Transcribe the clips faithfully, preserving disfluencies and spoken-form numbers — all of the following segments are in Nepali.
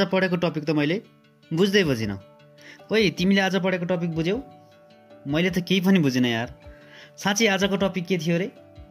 पढेको टपिक त मैले बुझ्दै बुझिनँ। ओइ तिमीले आज पढेको टपिक बुझ्यौ? मैले त केही पनि बुझिनँ यार। साँच्चै आजको टपिक के थियो रे?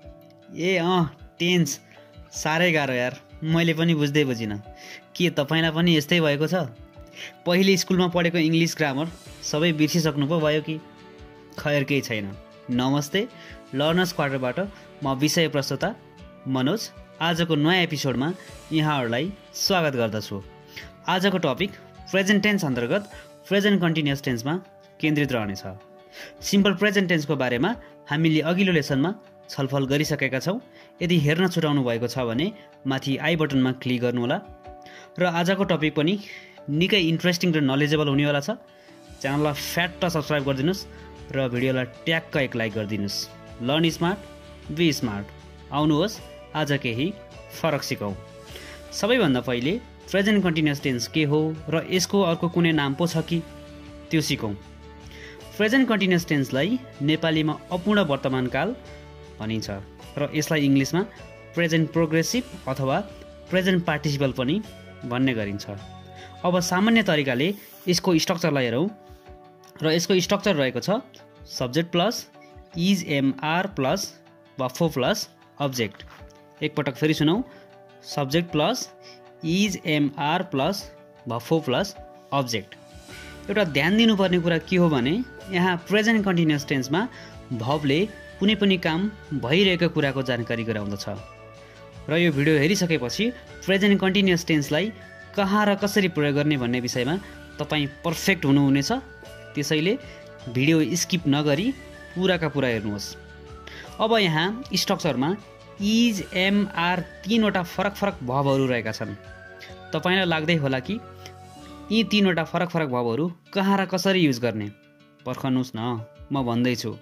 ए अँ टेन्स। साह्रै गाह्रो यार, मैले पनि बुझ्दै बुझिनँ। के तपाईँलाई पनि यस्तै भएको छ? पहिले स्कुलमा पढेको इङ्ग्लिस ग्रामर सबै बिर्सिसक्नु पो भयो कि? खैर केही छैन। नमस्ते, लर्नर्स क्वार्टरबाट म विषय प्रस्तोता मनोज आजको नयाँ एपिसोडमा यहाँहरूलाई स्वागत गर्दछु। आजको टपिक प्रेजेन्ट टेन्स अन्तर्गत प्रेजेन्ट कन्टिन्युअस टेन्समा केन्द्रित रहनेछ। सिम्पल प्रेजेन्ट टेन्सको बारेमा हामीले अघिल्लो लेसनमा छलफल गरिसकेका छौँ। यदि हेर्न छुटाउनु भएको छ भने माथि आई बटनमा क्लिक गर्नुहोला। र आजको टपिक पनि निकै इन्ट्रेस्टिङ र नलेजेबल हुनेवाला छ। च्यानललाई फ्याट्ट सब्सक्राइब गरिदिनुहोस् र भिडियोलाई ट्याक्क एक लाइक गरिदिनुहोस्। Learn smart, be smart. आउनुहोस् आज केही फरक सिकौँ। सबैभन्दा पहिले प्रेजेन्ट कन्टिन्युअस टेन्स के हो र यसको अर्को कुनै नाम पो छ कि त्यो सिकौँ। प्रेजेन्ट कन्टिन्युअस टेन्सलाई नेपालीमा अपूर्ण वर्तमानकाल भनिन्छ र यसलाई इङ्ग्लिसमा प्रेजेन्ट प्रोग्रेसिभ अथवा प्रेजेन्ट पार्टिसिपल पनि भन्ने गरिन्छ। अब सामान्य तरिकाले यसको स्ट्रक्चरलाई हेरौँ र यसको स्ट्रक्चर रहेको छ subject plus is am are plus V four plus object. एकपटक फेरि सुनौ, subject plus is am are plus V four plus object. एउटा ध्यान दिनुपर्ने कुरा के हो भने यहाँ प्रेजेन्ट कन्टिन्युअस टेन्समा भबले कुनै पनि काम भइरहेको कुराको जानकारी गराउँदछ र यो भिडियो हेरिसकेपछि प्रेजेन्ट कन्टिन्युअस टेन्सलाई कहाँ र कसरी प्रयोग गर्ने भन्ने विषयमा तपाईँ पर्फेक्ट हुनुहुनेछ। त्यसैले भिडियो स्किप नगरी पुराका पुरा हेर्नुहोस्। अब यहाँ स्ट्रक्चरमा इज एमआर तीनवटा फरक फरक भबहरू रहेका छन्। तपाईँलाई लाग्दै होला कि यी तीनवटा फरक फरक भबहरू कहाँ र कसरी युज गर्ने। पर्खनुहोस् न, म भन्दैछु।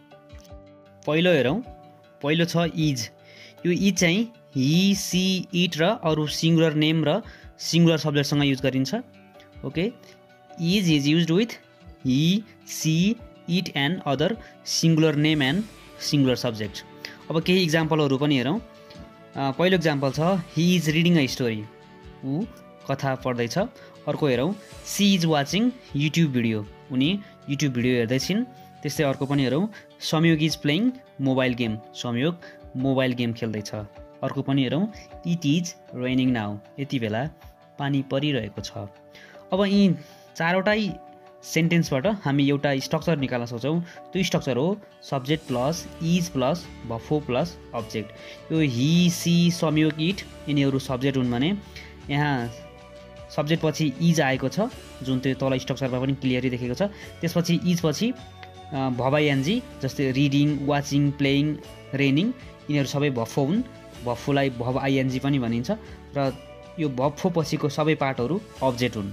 पहिलो हेरौँ। पहिलो छ इज। यो इज चाहिँ हि, सी, इट र अरू सिङ्गुलर नेम र सिङ्गुलर सब्जेक्टसँग युज गरिन्छ। Okay, is is used with he, she, it and other singular name and singular subject. अब केही इक्जाम्पलहरू पनि हेरौँ। पहिलो इक्जाम्पल छ he is reading a story. ऊ कथा पढ्दैछ। अर्को हेरौँ, she is watching YouTube video. उनी युट्युब भिडियो हेर्दैछिन्। त्यस्तै अर्को पनि हेरौँ, Sanyog is playing mobile game. Sanyog mobile game खेल्दैछ। अर्को पनि हेरौँ, इट इज रेनिङ नाउ। यति बेला पानी परिरहेको छ। अब यी चारवटै सेन्टेन्सबाट हामी एउटा स्ट्रक्चर निकाल्न सक्छौँ। त्यो स्ट्रक्चर हो subject plus is plus V four plus object. यो हि, सी, संयोग, इट यिनीहरू सब्जेक्ट हुन् भने यहाँ सब्जेक्ट पछि इज आएको छ, जुन त्यो तल स्ट्रक्चरमा पनि क्लियरली देखेको छ। त्यसपछि इज पछि भबाइएनजी जस्तै रिडिङ, वाचिङ, प्लेइङ, रेनिङ यिनीहरू सबै भफो हुन्। भफोलाई भब आइएनजी पनि भनिन्छ र यो भफो पछिको सबै पार्टहरू अब्जेक्ट हुन्।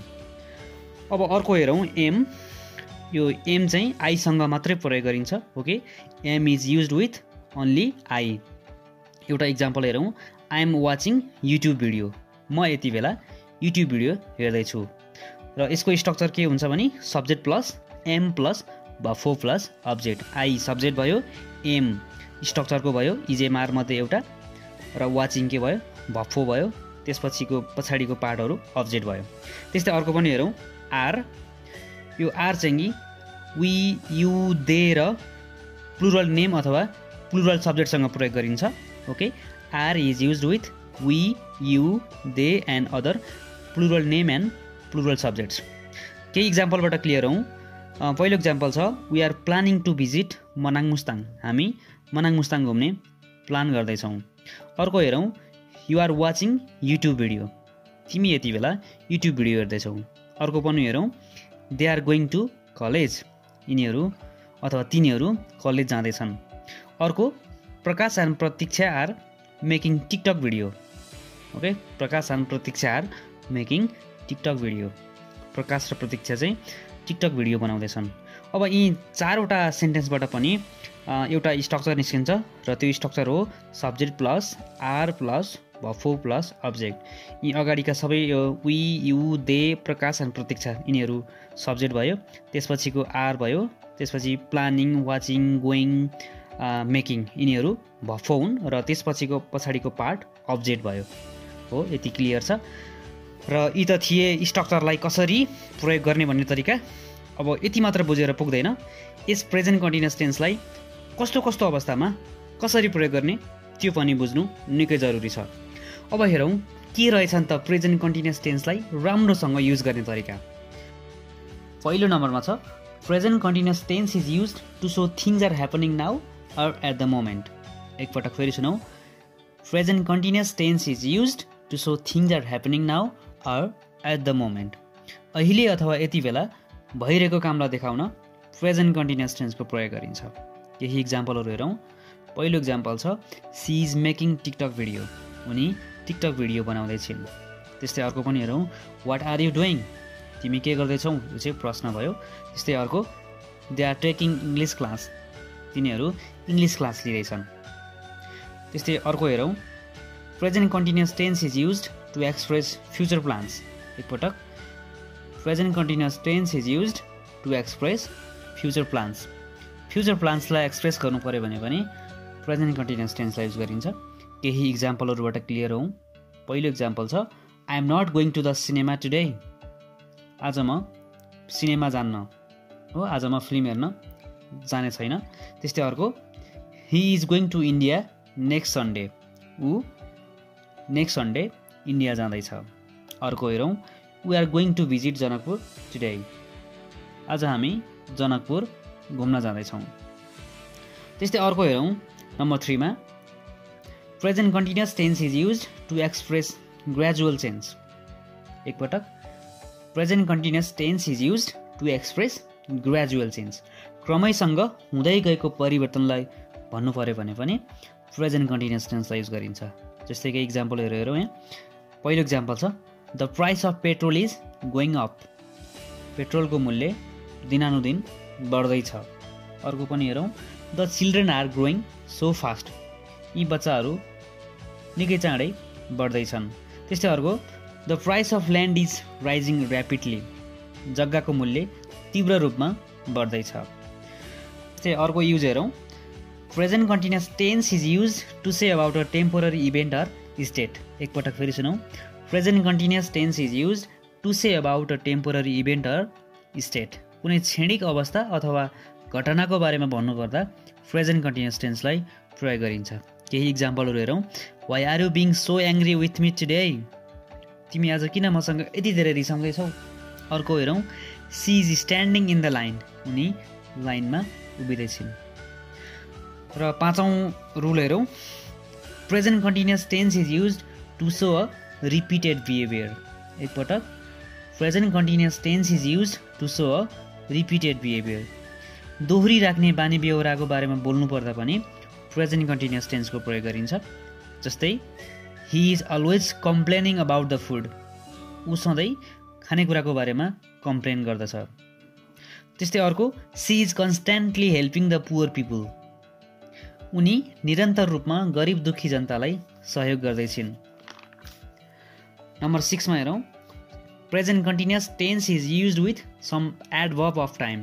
अब अर्को हेरौँ, एम। यो एम चाहिँ आईसँग मात्रै प्रयोग गरिन्छ। Okay, am is used with only I. एउटा इक्जाम्पल हेरौँ, I am watching YouTube video. म यति बेला युट्युब भिडियो हेर्दैछु। र यसको स्ट्रक्चर के हुन्छ भने subject plus am plus V four plus object. I subject भयो, एम स्ट्रक्चरको भयो, इजेएमआर मध्ये एउटा, र वाचिङ के भयो, भफो भयो। त्यसपछिको पछाडिको पार्टहरू अब्जेक्ट भयो। त्यस्तै अर्को पनि हेरौँ, आर। यो आर चाहिँ वी, यु, दे र प्लुरल नेम अथवा प्लुरल सब्जेक्टसँग प्रयोग गरिन्छ। Okay, are is used with we, you, they and other plural name and plural subjects. केही इक्जाम्पलबाट क्लियर हौँ। पहिलो इक्जाम्पल छ we are planning to visit Manang Mustang. हामी मनाङ मुस्ताङ घुम्ने प्लान गर्दैछौँ। अर्को हेरौँ, you are watching YouTube video. तिमी यति बेला युट्युब भिडियो हेर्दैछौ। अर्को पनि हेरौँ, they are going to college. यिनीहरू अथवा तिनीहरू कलेज जाँदैछन्। अर्को, Prakash and Pratiksha are making TikTok video. Okay, Prakash and Pratiksha are making TikTok video. Prakash र प्रतीक्षा चाहिँ टिकटक भिडियो बनाउँदैछन्। अब यी चारवटा सेन्टेन्सबाट पनि एउटा स्ट्रक्चर निस्किन्छ र त्यो स्ट्रक्चर हो subject plus are plus V four plus object. यी अगाडिका सबै यो we, you, they, Prakash and Pratiksha यिनीहरू सब्जेक्ट भयो। त्यसपछिको आर भयो। त्यसपछि प्लानिङ, वाचिङ, गोइङ, मेकिङ यिनीहरू भफो हुन् र त्यसपछिको पछाडिको पार्ट अब्जेक्ट भयो। हो, यति क्लियर छ। र यी त थिए स्ट्रक्चरलाई कसरी प्रयोग गर्ने भन्ने तरिका। अब यति मात्र बुझेर पुग्दैन, यस प्रेजेन्ट कन्टिन्युअस टेन्सलाई कस्तो कस्तो अवस्थामा कसरी प्रयोग गर्ने त्यो पनि बुझ्नु निकै जरुरी छ। अब हेरौँ के रहेछन् त प्रेजेन्ट कन्टिन्युअस टेन्सलाई राम्रोसँग युज गर्ने तरिका। पहिलो नम्बरमा छ present continuous tense is used to show things are happening now or at the moment. एकपटक फेरि सुनौ, present continuous tense is used to show things are happening now or at the moment. अहिले अथवा यति बेला भइरहेको कामलाई देखाउन प्रेजेन्ट कन्टिन्युअस टेन्सको प्रयोग गरिन्छ। केही इक्जाम्पलहरू हेरौँ। पहिलो इक्जाम्पल छ she is making TikTok video, उनी टिकटक भिडियो बनाउँदैछिन्। त्यस्तै अर्को पनि हेरौँ, वाट आर यु डुइङ, तिमी के गर्दैछौ, यो चाहिँ प्रश्न भयो। त्यस्तै अर्को they are taking English class, तिनीहरू इङ्ग्लिस क्लास लिँदैछन्। त्यस्तै अर्को हेरौँ, present continuous tense is used to express future plans. एकपटक present continuous tense is used to express future plans. Future प्लान्सलाई एक्सप्रेस गर्नु पऱ्यो भने पनि प्रेजेन्ट कन्टिन्युअस टेन्सलाई युज गरिन्छ। केही इक्जाम्पलहरूबाट क्लियर हौँ। पहिलो इक्जाम्पल छ I am not going to the cinema today, आज म सिनेमा जान्न हो, आज म फिल्म हेर्न जाने छैन। त्यस्तै अर्को he is going to India next Sunday, ऊ नेक्स्ट सन्डे इन्डिया जाँदैछ। अर्को हेरौँ, we are going to visit Janakpur today, आज हामी जनकपुर घुम्न जाँदैछौँ। त्यस्तै अर्को हेरौँ नम्बर थ्रीमा, present continuous tense is used to express gradual change. एकपटक present continuous tense is used to express gradual change. क्रमैसँग हुँदै गएको परिवर्तनलाई भन्नु पऱ्यो भने पनि प्रेजेन्ट कन्टिन्युअस टेन्सलाई युज गरिन्छ। जस्तै कि इक्जाम्पलहरू हेरौँ यहाँ। पहिलो इक्जाम्पल छ the price of petrol is going up, पेट्रोलको मूल्य दिनानुदिन बढ्दैछ। अर्को पनि हेरौँ, the children are growing so fast, यी बच्चाहरू निकै चाँडै बढ्दैछन्। त्यस्तै अर्को the price of land is rising rapidly, जग्गाको मूल्य तीव्र रूपमा बढ्दैछ। त्यस्तै अर्को युज हेरौँ, present continuous tense is use to say about a temporary event or state. एकपटक फेरि सुनौँ, present continuous tense is use to say about a temporary event or state. कुनै क्षणिक अवस्था अथवा घटनाको बारेमा भन्नुपर्दा प्रेजेन्ट कन्टिन्युअस टेन्सलाई प्रयोग गरिन्छ। केही इक्जाम्पलहरू हेरौँ। Why are you being so angry with me today, तिमी आज किन मसँग यति धेरै रिसाउँदैछौ। अर्को हेरौँ, she is standing in the line, उनी लाइनमा उभिँदैछिन्। र पाँचौँ रुल हेरौँ, present continuous tense is used to show a repeated behaviour. एकपटक present continuous tense is used to show a repeated behaviour. दोहोरी राख्ने बानी बेहोराको बारेमा बोल्नु पर्दा पनि प्रेजेन्ट कन्टिन्युअस टेन्सको प्रयोग गरिन्छ। जस्तै he is always complaining about the food, ऊ सधैँ खानेकुराको बारेमा कम्प्लेन गर्दछ। त्यस्तै अर्को she is constantly helping the poor people, उनी निरन्तर रूपमा गरिब दुःखी जनतालाई सहयोग गर्दैछिन्। नम्बर सिक्समा हेरौँ, present continuous tense is used with some adverb of time.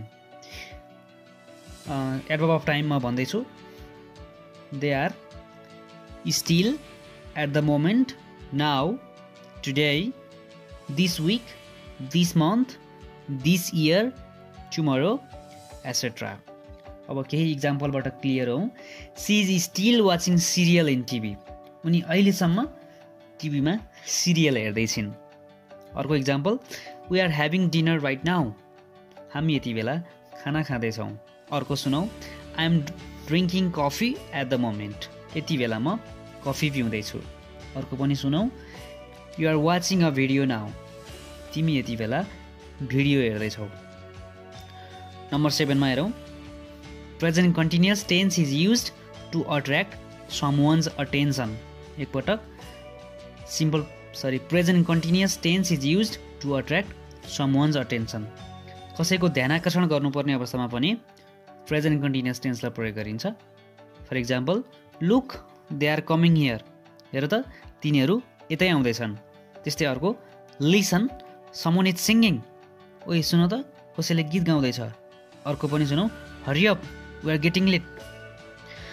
Adverb of time म भन्दैछु, they are still, at the moment, now, today, this week, this month, this year, tomorrow, etcetera. अब केही इक्जाम्पलबाट क्लियर हौँ। She is still watching serial in TV, उनी अहिलेसम्म टिभीमा सिरियल हेर्दैछिन्। अर्को इक्जाम्पल, we are having dinner right now, हामी यति बेला खाना खाँदैछौँ। अर्को सुनौ, I am drinking coffee at the moment, यति बेला म कफी पिउँदैछु। अर्को पनि सुनौ, you are watching a video now, तिमी यति बेला भिडियो हेर्दैछौ। नम्बर सेभेनमा हेरौँ, present continuous tense is used to attract someone's attention. एकपटक simple sorry present continuous tense is used to attract someone's attention. कसैको ध्यान आकर्षण गर्नुपर्ने अवस्थामा पनि प्रेजेन्ट कन्टिन्युअस टेन्सलाई प्रयोग गरिन्छ। For example, look they are coming here, हेर त तिनीहरू यतै आउँदैछन्। त्यस्तै अर्को, लिसन समन इज सिङ्गिङ, ओइ सुन त कसैले गीत गाउँदैछ। अर्को पनि सुनौ, hurry up we are getting late.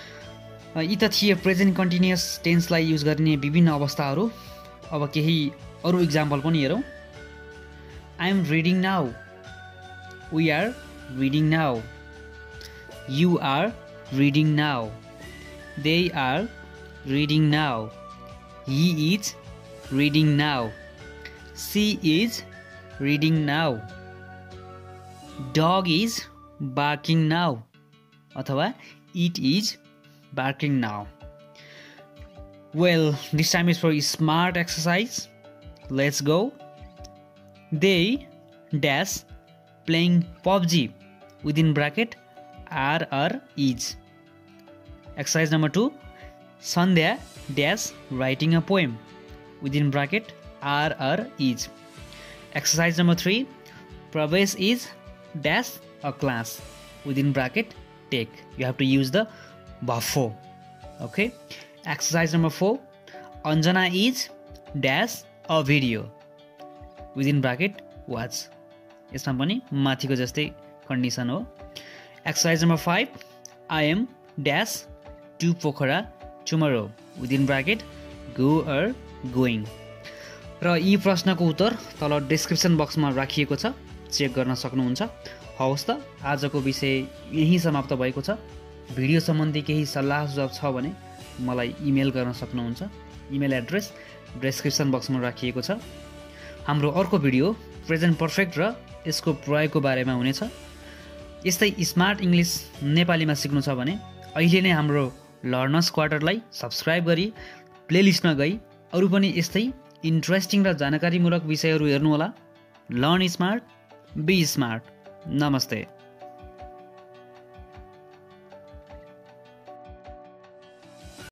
यी त थिए प्रेजेन्ट कन्टिन्युअस टेन्सलाई युज गर्ने विभिन्न अवस्थाहरू। अब केही अरु इक्जाम्पल पनि हेरौँ। I am reading now, we are reading now, you are reading now, they are reading now, he is reading now, she is reading now, dog is barking now अथवा it is barking now. Well, this time is for smart exercise. Let's go. They dash playing P U B G within bracket R R is. Exercise number two. Sandhya dash writing a poem within bracket R R is. Exercise number three. Pravesh is dash a class within bracket take. You have to use the buffer. Okay. Exercise number four. Anjana is dash a video within bracket watch. यसमा पनि माथिको जस्तै कन्डिसन हो. Exercise number five. I am dash to Pokhara tomorrow within bracket go or going. र यी प्रश्नको उत्तर तल डिस्क्रिप्सन बक्समा राखिएको छ, चेक गर्न सक्नुहुन्छ. हवस् त, आजको विषय यही समाप्त भएको छ. भिडियो सम्बन्धी केही सल्लाह सुझाव छ भने मलाई इमेल गर्न सक्नुहुन्छ. इमेल एड्रेस डिस्क्रिप्सन बक्समा राखिएको छ. हाम्रो अर्को भिडियो प्रेजेन्ट पर्फेक्ट र यसको प्रयोगको बारेमा हुनेछ. यस्तै स्मार्ट इङ्ग्लिस नेपालीमा सिक्नु छ भने अहिले नै हाम्रो लर्नर्स क्वार्टरलाई सब्सक्राइब गरी प्लेलिस्टमा गई अरू पनि यस्तै इन्ट्रेस्टिङ र जानकारीमूलक विषयहरू हेर्नुहोला. Learn smart, be smart. नमस्ते.